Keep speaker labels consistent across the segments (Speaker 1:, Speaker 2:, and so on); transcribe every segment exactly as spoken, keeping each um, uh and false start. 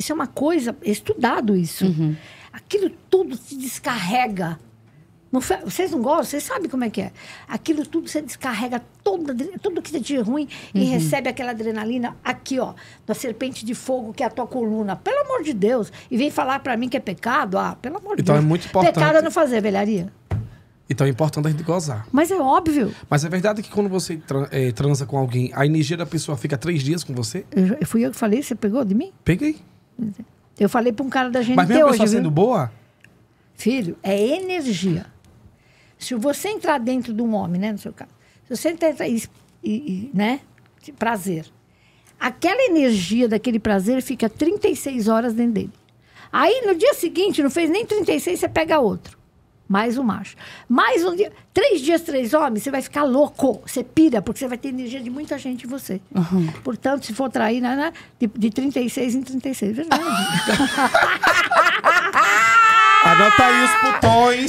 Speaker 1: Isso é uma coisa, é estudado isso.
Speaker 2: Uhum.
Speaker 1: Aquilo tudo se descarrega. Não, vocês não gostam? Vocês sabem como é que é. Aquilo tudo você descarrega toda, tudo que você tinha ruim e
Speaker 2: Uhum.
Speaker 1: recebe aquela adrenalina aqui, ó, da serpente de fogo que é a tua coluna. Pelo amor de Deus. E vem falar pra mim que é pecado? Ah, pelo amor de
Speaker 3: Então
Speaker 1: Deus.
Speaker 3: é muito importante.
Speaker 1: Pecado é não fazer velharia.
Speaker 3: Então é importante a gente gozar.
Speaker 1: Mas é óbvio.
Speaker 3: Mas é verdade que quando você tra é, transa com alguém, a energia da pessoa fica três dias com você?
Speaker 1: Eu, eu fui eu que falei, você pegou de mim?
Speaker 3: Peguei.
Speaker 1: Eu falei pra um cara da G N T
Speaker 3: Mas mesmo a
Speaker 1: hoje,
Speaker 3: pessoa
Speaker 1: viu?
Speaker 3: sendo boa?
Speaker 1: Filho, é energia. Se você entrar dentro de um homem, né, no seu caso, se você entrar e, e, né, de prazer, aquela energia daquele prazer fica trinta e seis horas dentro dele. Aí, no dia seguinte, não fez nem trinta e seis, você pega outro. Mais um macho. Mais um dia. Três dias, três homens, você vai ficar louco. Você pira, porque você vai ter energia de muita gente em você.
Speaker 2: Uhum.
Speaker 1: Portanto, se for trair, né, né, de, de trinta e seis em trinta e seis. Verdade.
Speaker 3: Anota aí os putões.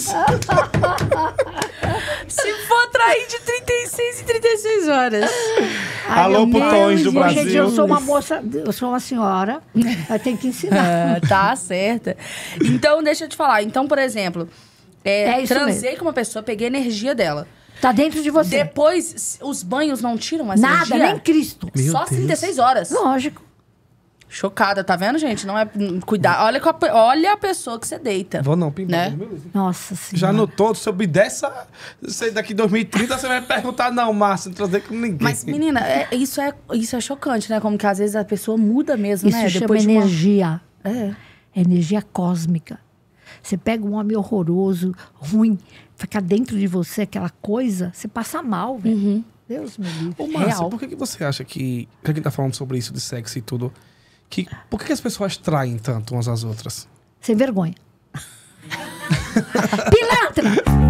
Speaker 2: Se for trair de trinta e seis em trinta e seis horas.
Speaker 1: Ai,
Speaker 3: Alô,
Speaker 1: meu
Speaker 3: putões
Speaker 1: Deus,
Speaker 3: do
Speaker 1: gente,
Speaker 3: Brasil.
Speaker 1: eu sou uma moça, eu sou uma senhora, eu tenho que ensinar.
Speaker 2: Ah, tá certa. Então, deixa eu te falar. Então, por exemplo, é,
Speaker 1: É isso
Speaker 2: transei
Speaker 1: mesmo.
Speaker 2: com uma pessoa, peguei a energia dela.
Speaker 1: Tá dentro de você.
Speaker 2: Depois, os banhos não tiram essa
Speaker 1: Nada,
Speaker 2: energia?
Speaker 1: nem Cristo.
Speaker 3: Meu
Speaker 2: Só
Speaker 3: Deus.
Speaker 2: trinta e seis horas.
Speaker 1: Lógico.
Speaker 2: Chocada, tá vendo, gente? Não é cuidar. Olha, com a, pe- olha a pessoa que você deita.
Speaker 3: Vou não, pimba.
Speaker 2: Né?
Speaker 3: Beleza.
Speaker 1: Nossa Senhora.
Speaker 3: Já notou, se eu me dessa, sei, daqui dois mil e trinta, você vai perguntar, não, Márcio, não trazer com ninguém.
Speaker 2: Mas, menina, é- isso, é, isso é chocante, né? Como que às vezes a pessoa muda mesmo,
Speaker 1: Isso
Speaker 2: né?
Speaker 1: chama
Speaker 2: Depois de uma-
Speaker 1: energia.
Speaker 2: É.
Speaker 1: É energia cósmica. Você pega um homem horroroso, ruim, fica dentro de você aquela coisa, você passa mal, velho.
Speaker 2: Uhum.
Speaker 1: Deus me livre.
Speaker 3: Ô, Márcia,
Speaker 2: Real.
Speaker 3: por que, que você acha que... Que a gente tá falando sobre isso de sexo e tudo... Que, por que, que as pessoas traem tanto umas às outras?
Speaker 1: Sem vergonha. Pilantra!